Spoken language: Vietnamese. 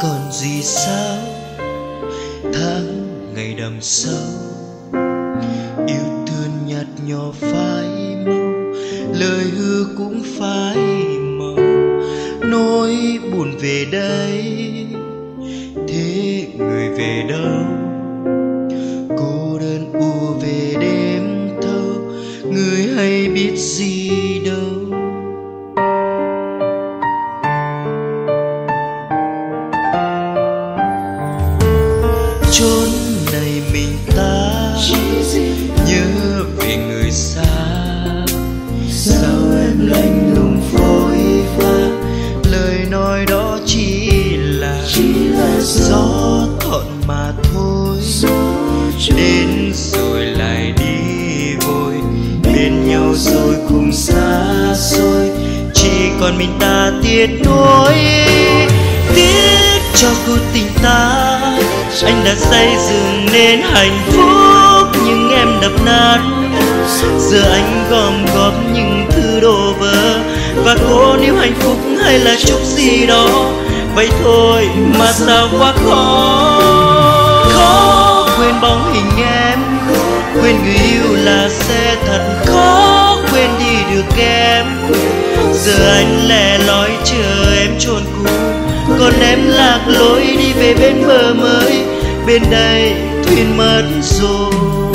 còn gì sao, tháng ngày đằng sau yêu thương nhạt nhòa phai màu, lời hứa cũng phai màu. Nỗi buồn về đây, thế người về đâu? Cô đơn u về đêm thâu, người hay biết gì đâu. Chốn này mình ta nhớ về người xa, sao em lạnh lùng phôi pha, lời nói đó chỉ là gió thọn mà thôi. Đến rồi lại đi vội, bên nhau rồi cùng xa xôi, chỉ còn mình ta tiếc nuối. Tiếc cho cuộc tình ta, anh đã xây dựng nên hạnh phúc nhưng em đập nát. Giờ anh gom góp những thứ đồ vỡ và cố níu hạnh phúc hay là chút gì đó. Vậy thôi mà sao quá khó. Khó quên bóng hình em, quên người yêu là sẽ thật khó quên đi được em. Giờ anh lẻ loi chờ em chôn cũ, còn em lạc lối đi về bên bờ mới. Bên đây thuyền mất rồi.